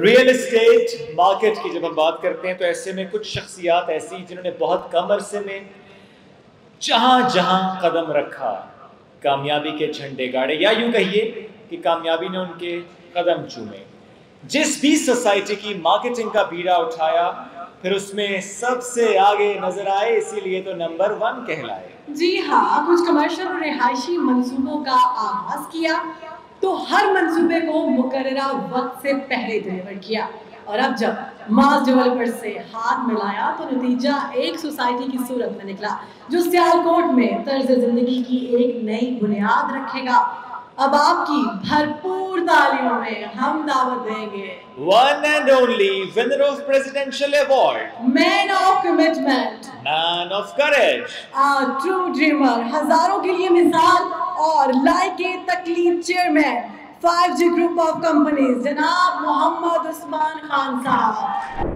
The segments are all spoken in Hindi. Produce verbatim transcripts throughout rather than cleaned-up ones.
रियल एस्टेट मार्केट की जब हम बात करते हैं तो ऐसे में कुछ शख्सियात ऐसी जिन्होंने बहुत कम अरसे में जहां जहां कदम रखा कामयाबी के झंडे गाड़े, या यूं कहिए कि कामयाबी ने उनके कदम चूमे। जिस भी सोसाइटी की मार्केटिंग का बीड़ा उठाया फिर उसमें सबसे आगे नजर आए, इसीलिए तो नंबर वन कहलाए। जी हाँ, कुछ कमर्शियल और रिहायशी मंसूबों का आगाज किया तो हर मंसूबे को मुकर्ररा वक्त से पहले डिलीवर किया, और अब जब मास डेवलपर से हाथ मिलाया तो नतीजा एक सोसाइटी की सूरत में निकला जो सियालकोट में तर्ज जिंदगी की एक नई बुनियाद रखेगा। अब आपकी भरपूर तालियों में हम दावत देंगे one and only winner of presidential award, man of commitment, man of courage, a true dreamer, हजारों के लिए मिसाल और लाइके तकलीफ chairman, five G group of companies, जनाब मोहम्मद उस्मान खान साहब।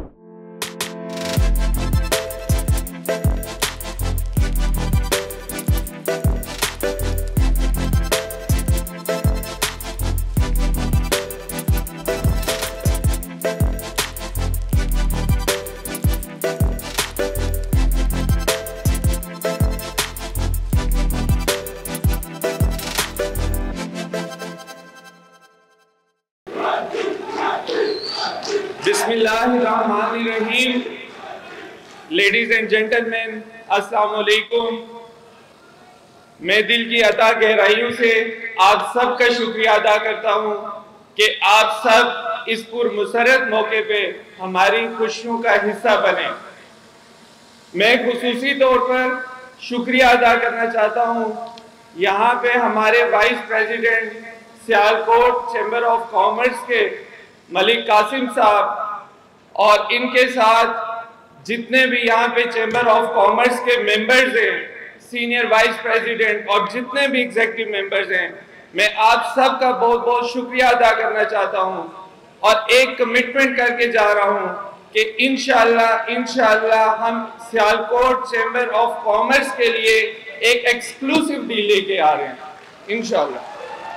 बिस्मिल्लाहिर्रहमानिर्रहीम। लेडीज एंड जेंटलमैन, अस्सलाम वालेकुम। मैं दिल की अता गहराइयों से आप सबका शुक्रिया अदा करता हूं कि आप सब इस पुरमसरत मौके पे हमारी खुशियों का हिस्सा बने। मैं खुसूसी तौर पर शुक्रिया अदा करना चाहता हूं यहाँ पे हमारे vice president Sialkot chamber of commerce के मलिक कासिम साहब और इनके साथ जितने भी यहाँ पे चैम्बर ऑफ कॉमर्स के मेंबर्स हैं, सीनियर वाइस प्रेसिडेंट और जितने भी एग्जीक्यूटिव मेंबर्स हैं, मैं आप सब का बहुत बहुत शुक्रिया अदा करना चाहता हूँ और एक कमिटमेंट करके जा रहा हूँ कि इंशाल्लाह इंशाल्लाह हम सियालकोट चैम्बर ऑफ कॉमर्स के लिए एक एक्सक्लूसिव डील लेके आ रहे हैं इंशाल्लाह।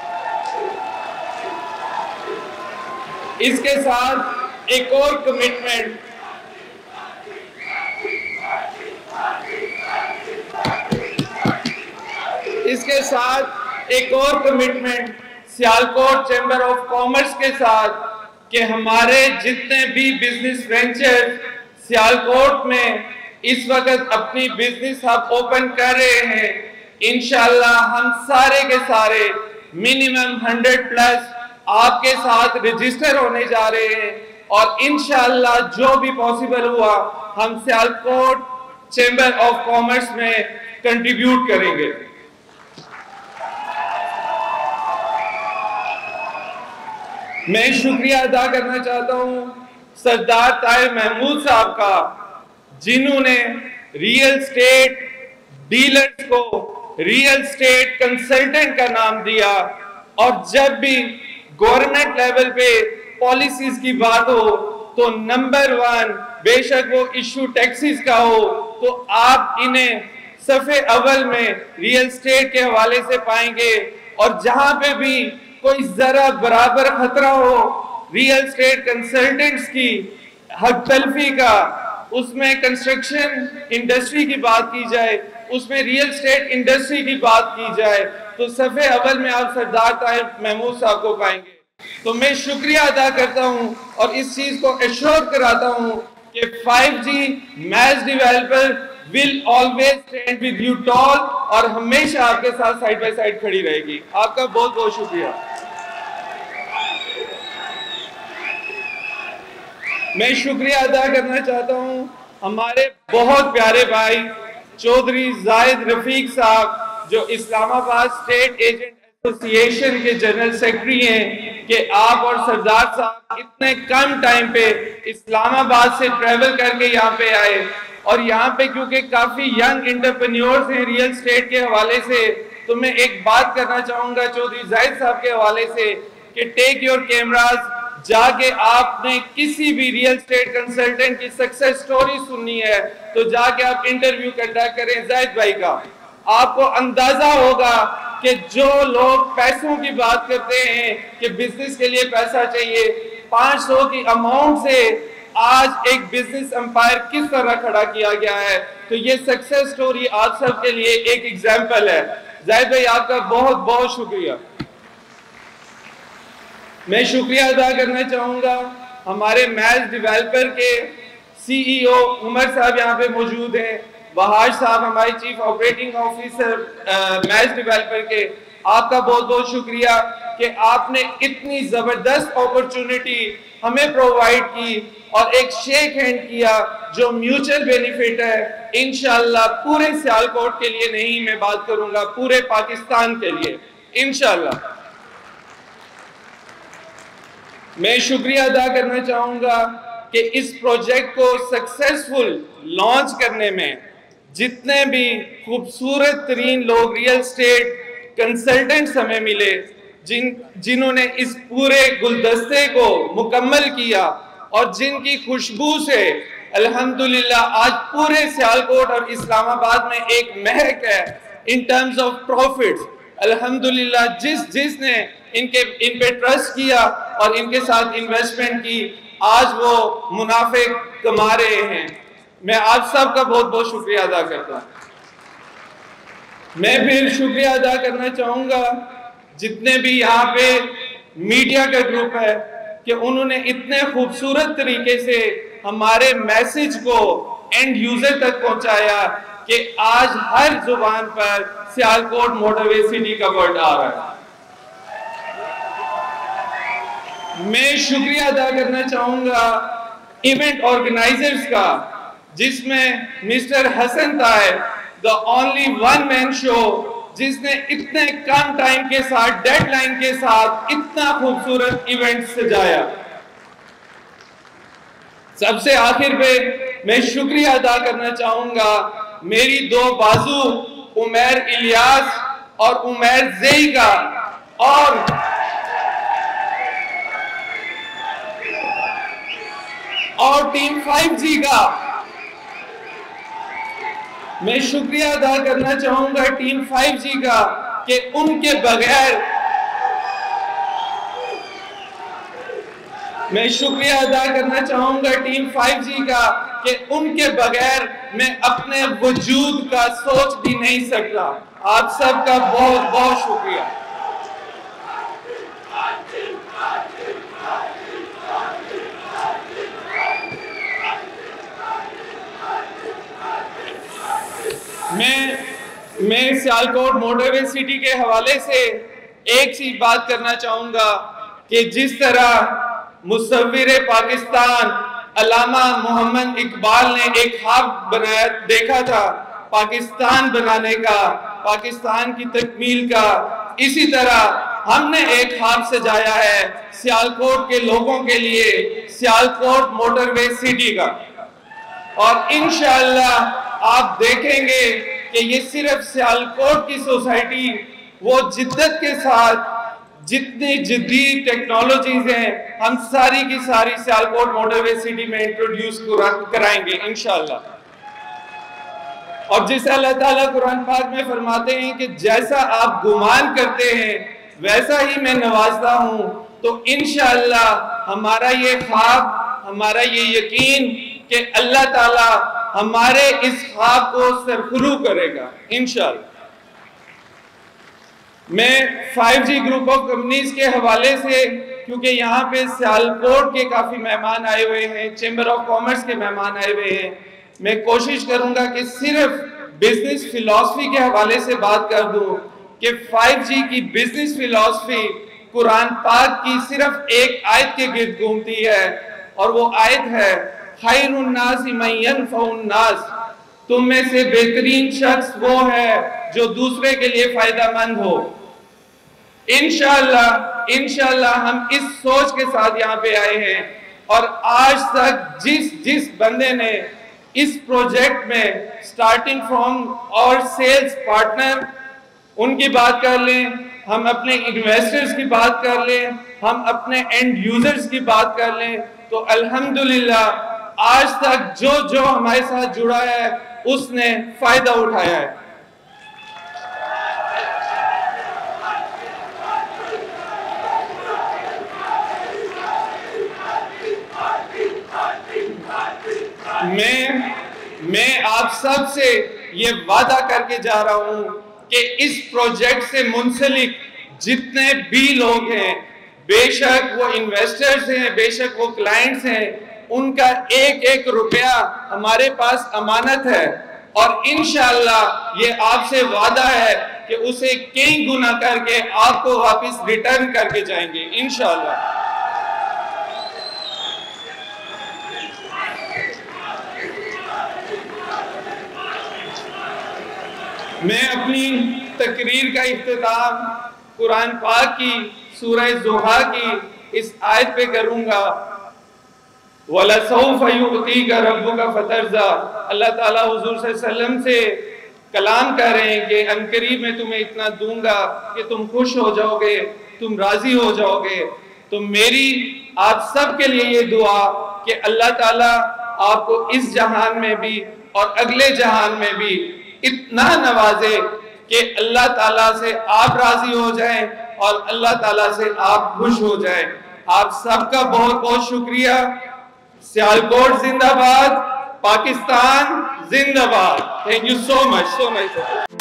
इसके साथ एक और कमिटमेंट इसके साथ एक और commitment Sialkot chamber of commerce के साथ कि हमारे जितने भी बिजनेस वेंचर सियालकोट में इस वक्त अपनी बिजनेस हब ओपन कर रहे हैं, इंशाल्लाह हम सारे के सारे मिनिमम हंड्रेड प्लस आपके साथ रजिस्टर होने जा रहे हैं और इंशाल्लाह जो भी पॉसिबल हुआ हम सियालकोट चैम्बर ऑफ कॉमर्स में कंट्रीब्यूट करेंगे। मैं शुक्रिया अदा करना चाहता हूं सरदार ताहिर महमूद साहब का, जिन्होंने रियल स्टेट डीलर्स को रियल स्टेट कंसल्टेंट का नाम दिया और जब भी गवर्नमेंट लेवल पे पॉलिसीज की बात हो तो नंबर वन, बेशक वो इशू टैक्सेस का हो तो आप इन्हें सफ़े अव्वल में रियल स्टेट के हवाले से पाएंगे और जहां पे भी कोई जरा बराबर खतरा हो रियल स्टेट कंसल्टेंट्स की हक तलफी का, उसमें कंस्ट्रक्शन इंडस्ट्री की बात की जाए, उसमें रियल स्टेट इंडस्ट्री की बात की जाए तो सफ़े अव्वल में आप सरदार ताहिर महमूद साहब को पाएंगे। तो मैं शुक्रिया अदा करता हूं और इस चीज को एश्योर कराता हूं कि five G match developer will always stand with you tall और हमेशा आपके साथ साइड बाय साइड खड़ी रहेगी। आपका बहुत बहुत शुक्रिया। मैं शुक्रिया अदा करना चाहता हूं हमारे बहुत प्यारे भाई चौधरी जाहिद रफीक साहब जो इस्लामाबाद स्टेट एजेंट एसोसिएशन के जनरल सेक्रेटरी हैं कि आप और सरदार साहब इतने कम टाइम पे इस्लामाबाद से ट्रेवल करके यहाँ पे आए और यहाँ पे क्योंकि काफी यंग एंटरप्रेन्योर्स हैं रियल स्टेट के हवाले से, तो मैं एक बात करना चाहूंगा चौधरी जाहिद साहब के हवाले से कि टेक योर कैमराज, जाके आपने किसी भी रियल स्टेट कंसल्टेंट की सक्सेस स्टोरी सुननी है तो जाके आप इंटरव्यू कंडक्ट करें जाहिद भाई का। आपको अंदाजा होगा कि जो लोग पैसों की बात करते हैं कि बिजनेस के लिए पैसा चाहिए, पाँच सौ की अमाउंट से आज एक बिजनेस एम्पायर किस तरह खड़ा किया गया है। तो ये सक्सेस स्टोरी आप सब के लिए एक एग्जाम्पल है। जाहिद भाई आपका बहुत बहुत शुक्रिया। मैं शुक्रिया अदा करना चाहूंगा हमारे मैच डेवलपर के सीईओ उमर साहब यहाँ पे मौजूद हैं, वहाज साहब हमारे chief operating officer match developer के। आपका बहुत बहुत शुक्रिया कि आपने इतनी जबरदस्त अपॉर्चुनिटी हमें प्रोवाइड की और एक शेक हैंड किया जो म्यूचुअल बेनिफिट है। इंशाल्लाह पूरे सियालकोट के लिए नहीं, मैं बात करूंगा पूरे पाकिस्तान के लिए इंशाल्लाह। मैं शुक्रिया अदा करना चाहूंगा कि इस प्रोजेक्ट को सक्सेसफुल लॉन्च करने में जितने भी खूबसूरत तरीन लोग रियल स्टेट कंसल्टेंट्स हमें मिले, जिन जिन्होंने इस पूरे गुलदस्ते को मुकम्मल किया और जिनकी खुशबू से अल्हम्दुलिल्लाह आज पूरे सियालकोट और इस्लामाबाद में एक महक है इन टर्म्स ऑफ प्रॉफिट्स। अल्हम्दुलिल्लाह जिस जिसने इनके इन पे ट्रस्ट किया और इनके साथ इन्वेस्टमेंट की, आज वो मुनाफे कमा रहे हैं। मैं आप सब का बहुत बहुत शुक्रिया अदा करता हूँ। मैं फिर शुक्रिया अदा करना चाहूंगा जितने भी यहाँ पे मीडिया का ग्रुप है कि उन्होंने इतने खूबसूरत तरीके से हमारे मैसेज को एंड यूजर तक पहुंचाया कि आज हर जुबान पर सियालकोट मोटरवे सिटी का वर्ड आ रहा है। मैं शुक्रिया अदा करना चाहूंगा इवेंट ऑर्गेनाइजर्स का, जिसमें मिस्टर हसन ताए the only one man show, जिसने इतने कम टाइम के साथ डेडलाइन के साथ इतना खूबसूरत इवेंट सजाया। सबसे आखिर पे मैं शुक्रिया अदा करना चाहूंगा मेरी दो बाजू उमैर इलियास और उमैर जेई का और और टीम फाइव जी का। मैं शुक्रिया अदा करना चाहूंगा टीम फाइव जी का कि उनके बगैर मैं शुक्रिया अदा करना चाहूंगा टीम फाइव जी का कि उनके बगैर मैं अपने वजूद का सोच भी नहीं सकता। आप सबका बहुत बहुत शुक्रिया। मैं मैं सियालकोट मोटरवे सिटी के हवाले से एक सी बात करना चाहूंगा कि जिस तरह मुसव्विर पाकिस्तान अल्लामा मोहम्मद इकबाल ने एक ख्वाब बनाया देखा था पाकिस्तान बनाने का, पाकिस्तान की तकमील का, इसी तरह हमने एक ख्वाब सजाया है सियालकोट के लोगों के लिए, सियालकोट मोटरवे सिटी का। और इंशाअल्लाह आप देखेंगे कि ये सिर्फ सियालकोट की सोसाइटी वो जिद्दत के साथ जितनी जदीद टेक्नोलॉजीज हैं हम सारी की सारी सियालकोट मोटरवे सिटी में इंट्रोड्यूस कराएंगे इंशाअल्लाह। और जिसे अल्लाह ताला कुरान पाक में फरमाते हैं कि जैसा आप गुमान करते हैं वैसा ही मैं नवाजता हूं, तो इंशाअल्लाह हमारा ये ख्वाब, हमारा ये यकीन कि अल्लाह ताला हमारे इस ख्वाब को सरखुरू करेगा इंशाअल्लाह। मैं five G group of companies के हवाले से, क्योंकि यहाँ पे सियालकोट के काफी मेहमान आए हुए हैं, चेंबर ऑफ कॉमर्स के मेहमान आए हुए हैं, मैं कोशिश करूंगा कि सिर्फ बिजनेस फिलॉसफी के हवाले से बात कर दूं कि फाइव जी की बिजनेस फिलॉसफी कुरान पाक की सिर्फ एक आयत के गिर्द घूमती है, और वो आयत है खैरुन्नासी मन यनफउन्नास, तुम में से बेहतरीन शख्स वो है जो दूसरे के लिए फायदेमंद हो। इंशाअल्लाह इंशाअल्लाह हम इस सोच के साथ यहाँ पे आए हैं, और आज तक जिस जिस बंदे ने इस प्रोजेक्ट में स्टार्टिंग फ्रॉम और सेल्स पार्टनर उनकी बात कर लें, हम अपने इन्वेस्टर्स की बात कर लें, हम अपने एंड यूजर्स की बात कर लें, तो अल्हम्दुलिल्लाह आज तक जो जो हमारे साथ जुड़ा है उसने फायदा उठाया है। मैं मैं आप सब से ये वादा करके जा रहा हूं कि इस प्रोजेक्ट से मुंसलिक जितने भी लोग हैं, बेशक वो इन्वेस्टर्स हैं, बेशक वो क्लाइंट्स हैं, उनका एक एक रुपया हमारे पास अमानत है और इंशाअल्लाह ये आपसे वादा है कि उसे कई गुना करके आपको वापस रिटर्न करके जाएंगे इंशाअल्लाह। मैं अपनी तकरीर का इख्तिताम कुरान पाक की सूरह ज़ुहा की इस आयत पे करूंगा, वलसौफ युअतीका रब्बुका फतरज़ा। अल्लाह ताला हुजूर सल्लल्लाहु अलैहि वसल्लम से कलाम कर रहे हैं कि अनकरीब मैं तुम्हें इतना दूंगा कि तुम खुश हो जाओगे, तुम राजी हो जाओगे। तो मेरी आप सब के लिए ये दुआ कि अल्लाह ताला आपको इस जहान में भी और अगले जहान में भी इतना नवाजे कि अल्लाह ताला से आप राजी हो जाएं और अल्लाह ताला से आप खुश हो जाएं। आप सबका बहुत बहुत शुक्रिया। सियालकोट जिंदाबाद, पाकिस्तान जिंदाबाद। Thank you so much so much.